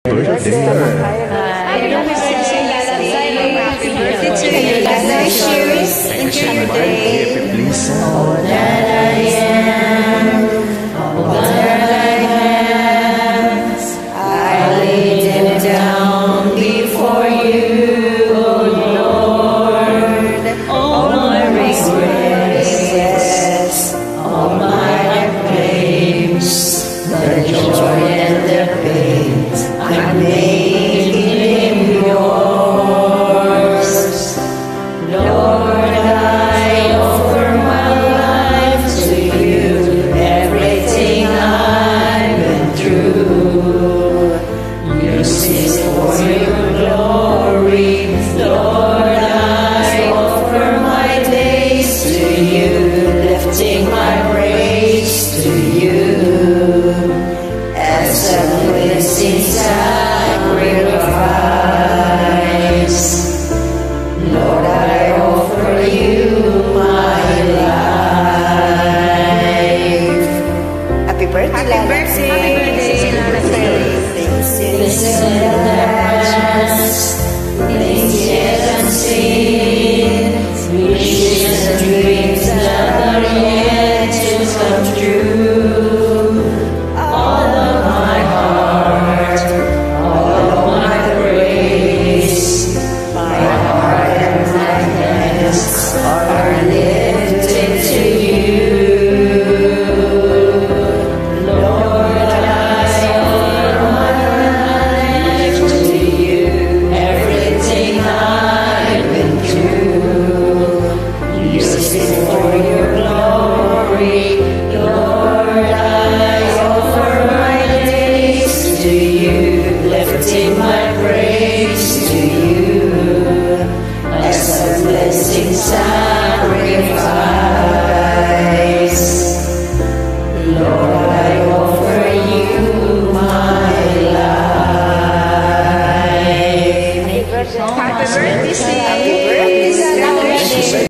birthday. Happy birthday to you. Nice years. Enjoy your day. Please. All that I am, all that I have, I lay them down before you, oh Lord. All my regrets, all my claims, the joy and the pain, I made in yours. Lord, I offer my life to you, everything I've been through. Use it for your glory. Lord, I offer my days to you, lifting my praise to you as a blessing sacrifice. Lord, I offer you my life. Happy birthday, Happy birthday, Lala. things in the past, things yet unseen, wishes and dreams that are yet to come true. All of my heart, all of my praise, my heart and my hands are lifted to you. Lord, I offer my life to you, everything I've been through. Use it for your glory. Lord, I offer my days to you, lifting my praise to you as a blessing sacrifice. Lord,